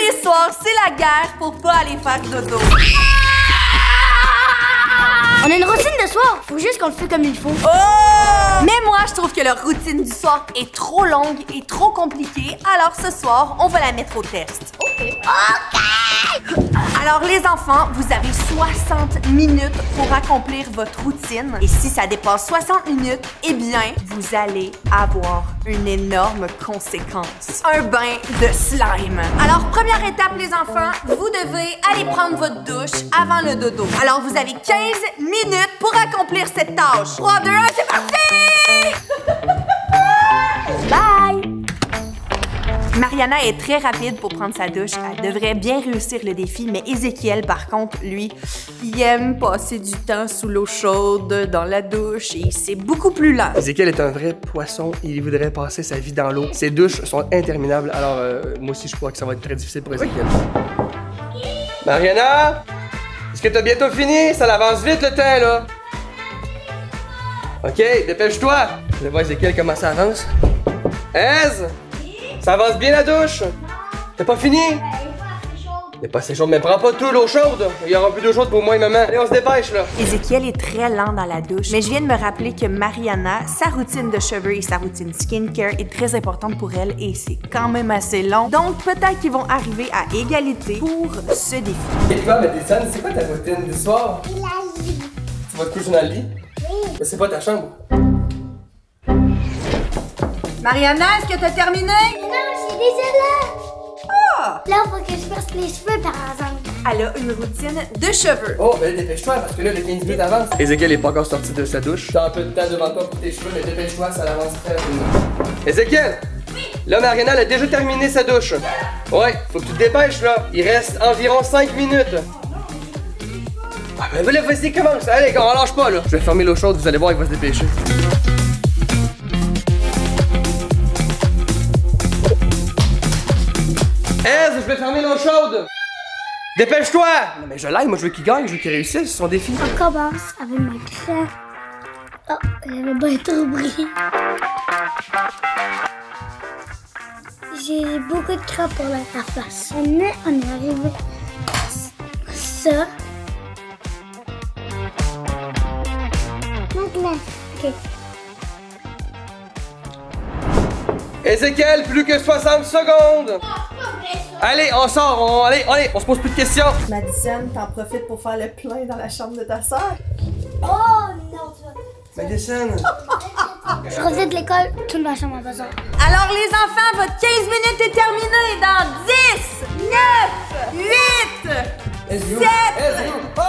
les soirs, c'est la guerre pour pas aller faire dodo. On a une routine de soir, faut juste qu'on le fait comme il faut. Oh! Mais moi, je trouve que leur routine du soir est trop longue et trop compliquée, alors ce soir, on va la mettre au test. OK. Alors les enfants, vous avez 60 minutes pour accomplir votre routine. Et si ça dépasse 60 minutes, eh bien, vous allez avoir une énorme conséquence. Un bain de slime. Alors, première étape, les enfants, vous devez aller prendre votre douche avant le dodo. Alors, vous avez 15 minutes pour accomplir cette tâche. 3, 2, 1, c'est parti! Bye! Mariana est très rapide pour prendre sa douche. Elle devrait bien réussir le défi, mais Ézéchiel, par contre, lui, il aime passer du temps sous l'eau chaude, dans la douche, et c'est beaucoup plus lent. Ézéchiel est un vrai poisson. Il voudrait passer sa vie dans l'eau. Ses douches sont interminables, alors moi aussi, je crois que ça va être très difficile pour Ézéchiel. Mariana? Est-ce que t'as bientôt fini? Ça avance vite le temps, là. OK, dépêche-toi. Je vais voir Ézéchiel comment ça avance. Ez? Ça avance bien la douche? T'as pas fini? Il est pas assez chaud, mais prends pas tout l'eau chaude. Il y aura plus d'eau chaude pour moi et maman. Allez, on se dépêche là. Ézéchiel est très lent dans la douche, mais je viens de me rappeler que Mariana, sa routine de cheveux et sa routine skincare est très importante pour elle et c'est quand même assez long. Donc peut-être qu'ils vont arriver à égalité pour ce défi. Et toi, Madison, c'est quoi ta routine du soir? Il a lit. Tu vas te coucher dans le lit? Oui. Mais c'est pas ta chambre. Mariana, est-ce que t'as terminé? Non, je suis déjà là. Ah! Là, faut que je fasse les cheveux, par exemple. Elle a une routine de cheveux. Oh, ben dépêche-toi parce que là, les 15 minutes avancent. Ézéchiel est pas encore sorti de sa douche. T'as un peu de temps devant toi pour tes cheveux, mais dépêche-toi, ça avance très rapidement. Ézéchiel! Oui? Là, Mariana, elle a déjà terminé sa douche. Ouais, faut que tu te dépêches là. Il reste environ 5 minutes. Ah, ben là, vas-y, commence. Allez, on lâche pas là. Je vais fermer l'eau chaude, vous allez voir, il va se dépêcher. Ez, je vais fermer l'eau chaude! Dépêche-toi! Non mais je l'aide, moi je veux qu'il gagne, je veux qu'il réussisse, c'est son défi. On commence avec ma crème. Oh, j'avais bien trop brillé. J'ai beaucoup de crème pour la face. Maintenant, on est arrivé à ça. Donc là, ok. Ézéchiel, plus que 60 secondes! Allez, on sort, allez, on se pose plus de questions. Madison, t'en profites pour faire le plein dans la chambre de ta sœur? Oh non, tu vas... Madison! Je reviens de l'école, tout ma chambre en besoin. Alors les enfants, votre 15 minutes est terminée dans 10, 9, 8, 7, Oh!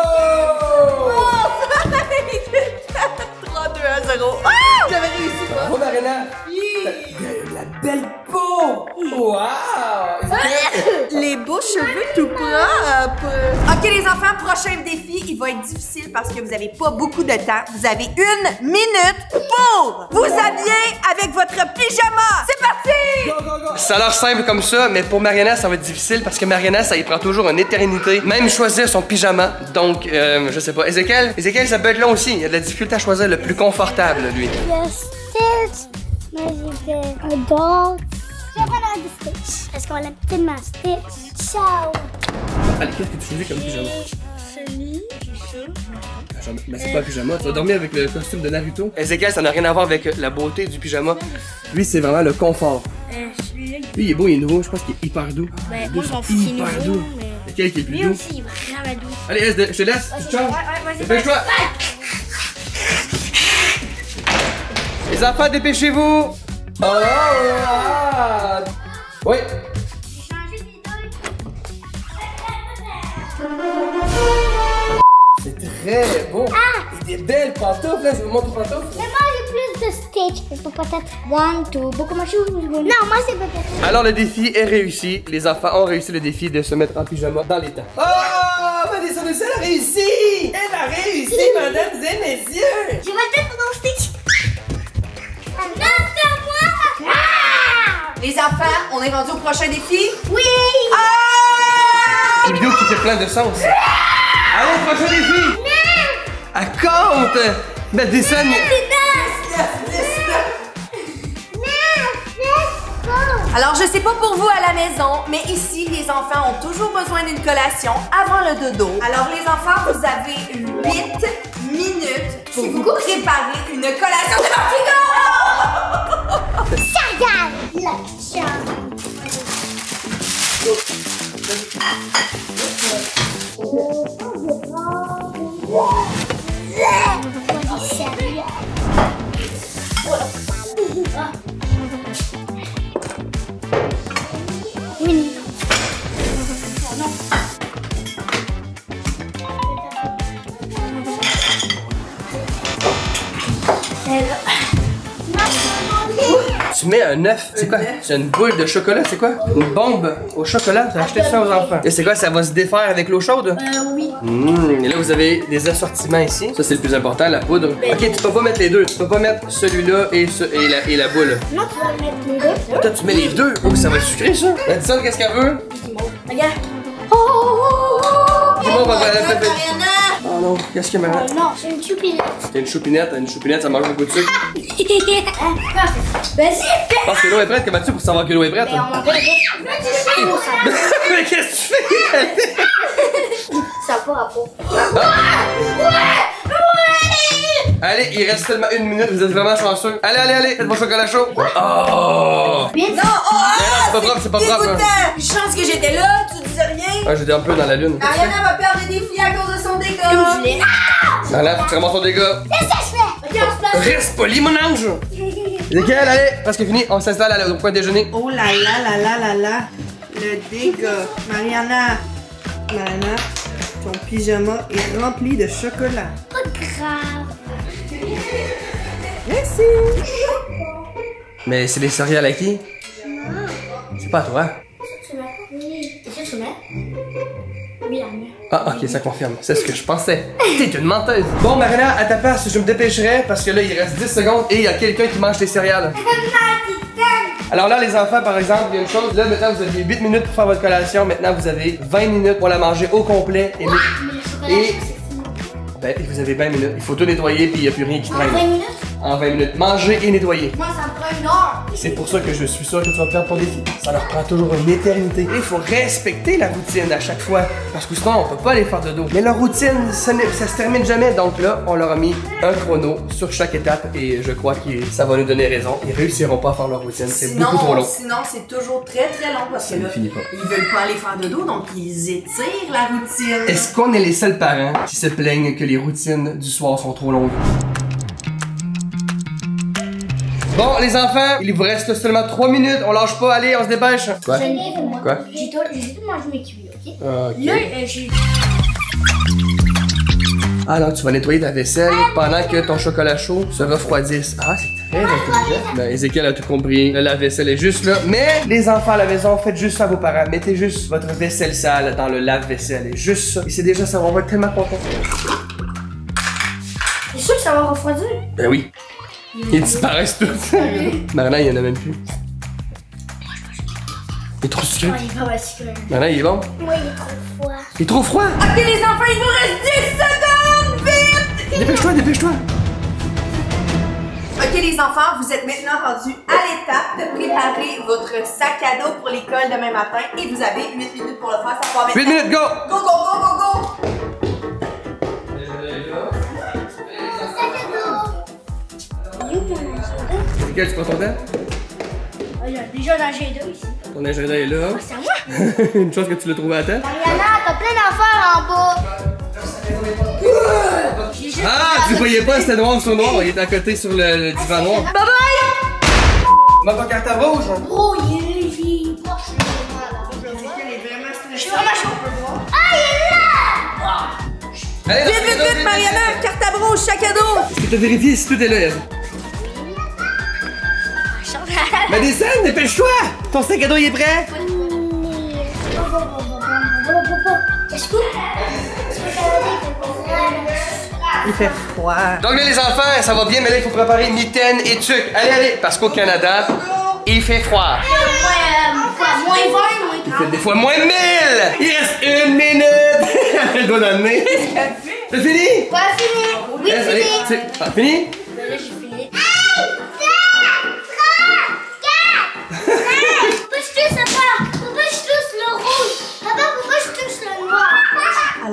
3, 2, 1, 0. Oh! J'avais réussi, quoi. Bravo, Mariana! La belle peau! Wow! Les beaux cheveux tout propres. OK, les enfants, prochain défi, il va être difficile parce que vous n'avez pas beaucoup de temps. Vous avez 1 minute pour vous habiller avec votre pyjama. C'est parti! Ça a l'air simple comme ça, mais pour Mariana, ça va être difficile parce que Mariana, ça y prend toujours une éternité. Même choisir son pyjama. Donc, je sais pas. Ézéchiel, ça peut être long aussi. Il y a de la difficulté à choisir le plus confortable, lui. Il y a Stitch. Moi, j'ai fait un dog. Je vais prendre un Stitch. Parce qu'on l'aime tellement Stitch. Ciao. Allez, qu'est-ce que tu choisis comme pyjama? Celui, c'est ça. Mais c'est pas un pyjama, tu vas dormir avec le costume de Naruto. Ézéchiel, ça n'a rien à voir avec la beauté du pyjama. Lui, c'est vraiment le confort. Celui-là, Lui, il est beau, il est nouveau, je pense qu'il est hyper doux. ben, Les moi, deux je m'en sont fous qu'il est hyper nouveau, doux. mais... Lequel qui est le plus Lui doux? aussi, il va vraiment doux. Allez, Ez, je te laisse, tu te changes. vas-y. Dépêche-toi. Les enfants, dépêchez-vous. Oh, ah. Oui. J'ai changé mes C'est très beau. Et des belles pantoufles, là, je vous montre les pantoufles. Mais moi, j'ai plus de Stitch. Il faut peut-être one, two, beaucoup de choses. Non, moi, c'est peut-être... Alors, le défi est réussi. Les enfants ont réussi le défi de se mettre en pyjama dans les temps. Oh, Madison Russell a réussi. Elle a réussi, mesdames et messieurs. Je vais peut-être pour ton Stitch. Non, c'est à moi. Les enfants, on est rendu au prochain défi? Oui. Une vidéo qui fait plein de sens. Allez, prochain défi. À compte. Madison. Alors, je sais pas pour vous à la maison, mais ici, les enfants ont toujours besoin d'une collation avant le dodo. Alors, les enfants, vous avez 8 minutes pour vous préparer une collation de Martigo! Ça regarde la chambre. Oui. Tu mets un œuf, c'est quoi? C'est une boule de chocolat, c'est quoi? Une bombe au chocolat, tu as acheté ça aux enfants. Et c'est quoi, ça va se défaire avec l'eau chaude? Oui. Et là, vous avez des assortiments ici. Ça, c'est le plus important, la poudre. Ok, tu peux pas mettre les deux. Tu peux pas mettre celui-là et la boule. Non, tu vas mettre les deux. Toi, tu mets les deux. Oh, ça va sucrer, ça. Madison, qu'est-ce qu'elle veut? Regarde. Dis-moi, on va faire la pépette. Oh non, qu'est-ce qu'il y a, Mariana? Non, c'est une choupinette. C'est une choupinette. Une choupinette, ça mange beaucoup de sucre. Vas-y, fais. Parce que l'eau est prête, comment tu pour savoir que l'eau est prête? Mais on en fait. Mais qu'est-ce que tu fais? Ça va pas rapport. Allez, il reste seulement 1 minute, vous êtes vraiment chanceux. Allez, faites mon chocolat chaud. Oh! Non, Mais non, c'est pas propre, c'est pas propre. Dégoûtant! Chance que j'étais là, tu disais rien. Ah, j'étais un peu dans la lune. Mariana va perdre des défis à cause de son dégât. Là, faut que tu ramasses ton dégât. Qu'est-ce que je fais? Ok, on se place. Reste poli, mon ange! Lesquels, allez, presque fini, on s'installe au point déjeuner. Oh là là là là là là. Le dégât. Mariana, ton pyjama est rempli de chocolat. Pas grave. Merci. Mais c'est des céréales à qui? C'est pas à toi. Tu mets? Oui. Est-ce que tu mets? Oui, la mienne. Ah, ok, ça confirme. C'est ce que je pensais. T'es une menteuse. Bon, Mariana, à ta place, je me dépêcherai parce que là, il reste 10 secondes et il y a quelqu'un qui mange tes céréales. Alors là, les enfants, par exemple, il y a une chose. Là, maintenant, vous avez 8 minutes pour faire votre collation. Maintenant, vous avez 20 minutes pour la manger au complet. Et ben, vous avez 20 minutes. Il faut tout nettoyer puis il n'y a plus rien qui traîne. 20 minutes? En 20 minutes. Manger et nettoyer. Moi, ça me prend 1 heure. C'est pour ça que je suis sûr que tu vas perdre ton défi. Ça leur prend toujours une éternité. Il faut respecter la routine à chaque fois. Parce que sinon, on peut pas aller faire de dos. Mais leur routine, ça se termine jamais. Donc là, on leur a mis un chrono sur chaque étape. Et je crois que ça va nous donner raison. Ils réussiront pas à faire leur routine. C'est beaucoup trop long. Sinon, c'est toujours très très long parce que là, finit pas. ils veulent pas aller faire de dos, donc ils étirent la routine. Est-ce qu'on est les seuls parents qui se plaignent que les routines du soir sont trop longues? Bon, les enfants, il vous reste seulement 3 minutes. On lâche pas, allez, on se dépêche. Quoi? Quoi? J'ai tout mangé mes cuits, ok? Ok. Là, j'ai. Ah non, tu vas nettoyer ta vaisselle pendant que ton chocolat chaud se refroidisse. Ah, c'est très intelligent. Ben, Ézéchiel a tout compris. La vaisselle est juste là. Mais les enfants à la maison, faites juste ça à vos parents. Mettez juste votre vaisselle sale dans le lave-vaisselle. Et juste ça. Et c'est déjà ça, on va être tellement contents. C'est sûr que ça va refroidir? Ben oui. Ils disparaissent tous. Maintenant, il y en a même plus. Il est trop sucré. Ouais, il est pas mal sucré. Maintenant, il est bon. Moi, il est trop froid. Il est trop froid. Ok, les enfants, il vous reste 10 secondes! Vite! Dépêche-toi, dépêche-toi. Ok, les enfants, vous êtes maintenant rendus à l'étape de préparer votre sac à dos pour l'école demain matin et vous avez 8 minutes pour le faire. Ça va 8 minutes, go! Go, go, go, go, go! Quel tu prends ton temps? Il y a déjà un agenda ici. Ton agenda est là. C'est à moi. Une chance que tu l'as trouvé à temps. Mariana, t'as plein d'affaires en bas. Ah, tu voyais pas, c'était noir sur noir. Il était à côté sur le divan noir. Bye bye! Mets ton cartable rouge. Oh, il est proche. Je suis vraiment chaud. Ah, il est là! Allez, Vite, vite, vite, Mariana! Cartable rouge, sac à dos! Est-ce que t'as vérifié si tout est là, Eze? Madison, dépêche-toi! Ton sac à dos, il est prêt? Qu'est-ce que Il fait froid. Donc là, les enfants, ça va bien, mais là, il faut préparer mitaines et tucs. Allez, allez, parce qu'au Canada, il fait froid. moins 20, moins 30. Il fait des fois moins de 1000! Il reste 1 minute! Elle doit donner. C'est fini? Pas fini. Oui, Allez, fini. c'est fini? Ben là, j'ai fini.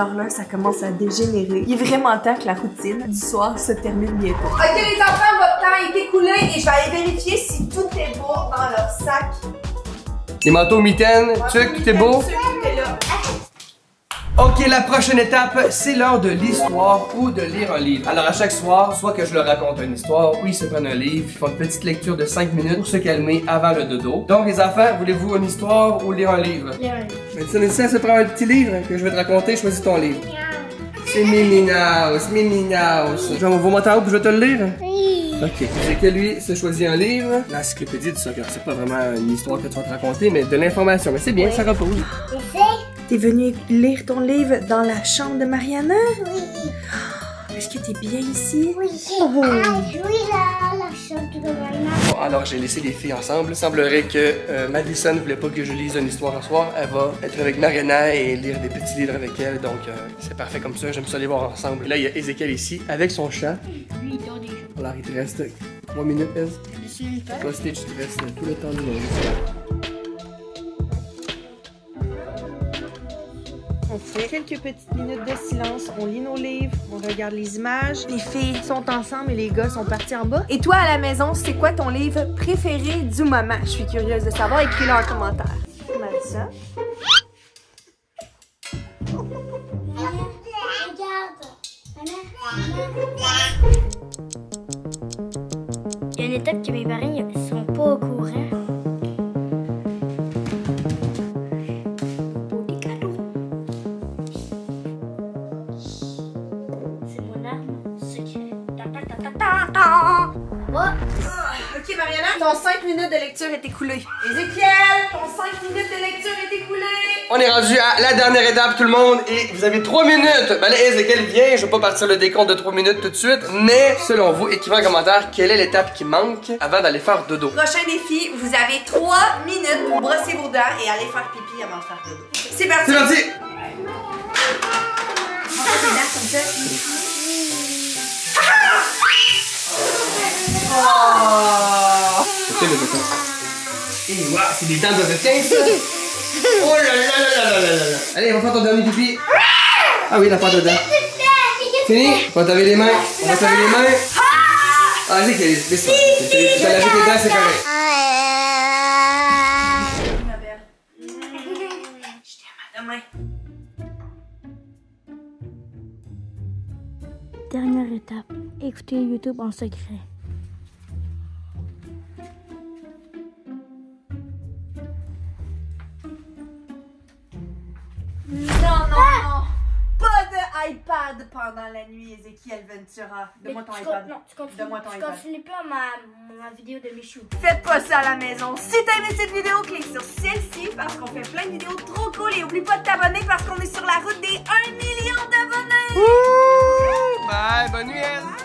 Alors là, ça commence à dégénérer. Il est vraiment temps que la routine du soir se termine bientôt. Ok les enfants, votre temps est écoulé et je vais aller vérifier si tout est beau dans leur sac. Les manteaux mitaines, tuc, tout est beau? Tout est là. Ok, la prochaine étape, c'est l'heure de l'histoire ou de lire un livre. Alors à chaque soir, soit que je leur raconte une histoire ou ils se prennent un livre, ils font une petite lecture de 5 minutes pour se calmer avant le dodo. Donc les enfants, voulez-vous une histoire ou lire un livre? Lire un livre. Mais ça se prend un petit livre que je vais te raconter, choisis ton livre. C'est Miminaus, Miminaus. Je vais vous montrer en haut puis je vais te le lire? Oui. Ok, c'est que lui se choisit un livre. L'encyclopédie du soccer, c'est pas vraiment une histoire que tu vas te raconter, mais de l'information. Mais c'est bien, ça repose. T'es venu lire ton livre dans la chambre de Mariana? Oui. Est-ce que t'es bien ici? Oui. Oh. Oui, la chambre de Mariana. Bon, alors j'ai laissé les filles ensemble. Il semblerait que Madison ne voulait pas que je lise une histoire un soir. Elle va être avec Mariana et lire des petits livres avec elle. Donc c'est parfait comme ça. J'aime ça les voir ensemble. Et là, il y a Ezekiel ici avec son chat. Oui, il dort déjà. Alors il te reste 3 minutes, Ez. Toi, Stitch, il te reste tout le temps du monde. On fait quelques petites minutes de silence, on lit nos livres, on regarde les images. Les filles sont ensemble et les gars sont partis en bas. Et toi à la maison, c'est quoi ton livre préféré du moment? Je suis curieuse de savoir, écris-le en commentaire. Madison. Il y a une étape que mes parents ne sont pas au courant. Ok Mariana, ton 5 minutes de lecture est écoulée. Ézéchiel, ton 5 minutes de lecture est écoulée. On est rendu à la dernière étape, tout le monde, et vous avez 3 minutes. Ben là, Ezekiel vient, je vais pas partir le décompte de 3 minutes tout de suite, mais selon vous, écrivez en commentaire quelle est l'étape qui manque avant d'aller faire dodo. Prochain défi, vous avez 3 minutes pour brosser vos dents et aller faire pipi avant de faire dodo. C'est parti. C'est parti. On fait tes dents comme ça. Oh! C'est le dodo. Et waouh, c'est des dents de requin, ça. Oh là là là là là là là. Allez, on va faire ton dernier pipi. Ah oui, la pâte dedans. Fini? On va laver les mains. On va laver les mains. Ah, vas-y, laisse-moi. Tu vas laver tes dents, c'est correct. Ma belle. Je t'aime à demain. Dernière étape, écoutez YouTube en secret. Non, non. Pas de iPad pendant la nuit, Ezekiel Ventura. Donne-moi ton iPad. Non, tu continues. Donne-moi ton Tu iPad. continues pas ma vidéo de Michou. Faites pas ça à la maison. Si t'as aimé cette vidéo, clique sur celle-ci parce qu'on fait plein de vidéos trop cool et oublie pas de t'abonner parce qu'on est sur la route des 1 million d'abonnés. Bye, bonne nuit.